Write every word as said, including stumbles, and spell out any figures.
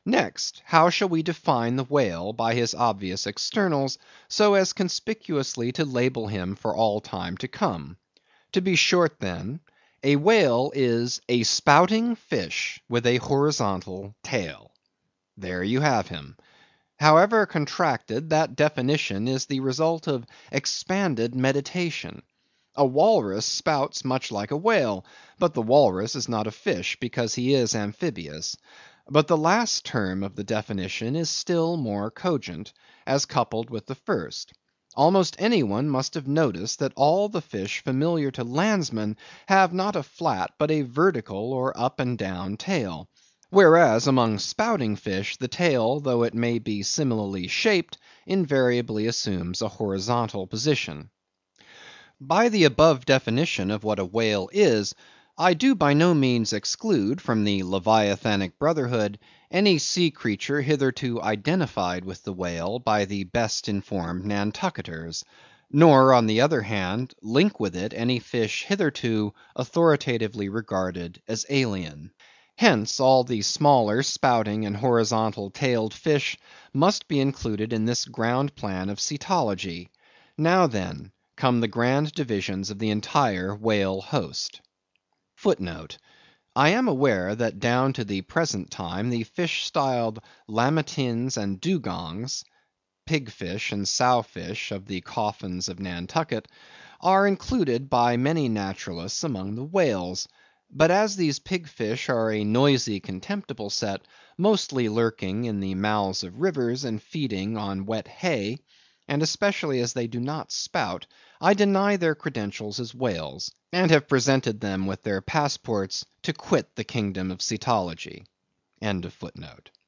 Next, how shall we define the whale by his obvious externals, so as conspicuously to label him for all time to come? To be short, then, a whale is a spouting fish with a horizontal tail. There you have him. However contracted, that definition is the result of expanded meditation. A walrus spouts much like a whale, but the walrus is not a fish, because he is amphibious. But the last term of the definition is still more cogent, as coupled with the first. Almost any one must have noticed that all the fish familiar to landsmen have not a flat but a vertical or up and down tail; whereas among spouting fish the tail, though it may be similarly shaped, invariably assumes a horizontal position. By the above definition of what a whale is, I do by no means exclude from the Leviathanic brotherhood any sea creature hitherto identified with the whale by the best informed Nantucketers; nor, on the other hand, link with it any fish hitherto authoritatively regarded as alien. Hence, all the smaller spouting and horizontal tailed fish must be included in this ground plan of Cetology. Now then, come the grand divisions of the entire whale host. Footnote: I am aware that down to the present time the fish styled lamatins and dugongs (pig fish and sow fish of the coffins of Nantucket) are included by many naturalists among the whales; but as these pig fish are a noisy contemptible set, mostly lurking in the mouths of rivers and feeding on wet hay, and especially as they do not spout, I deny their credentials as whales, and have presented them with their passports to quit the kingdom of Cetology.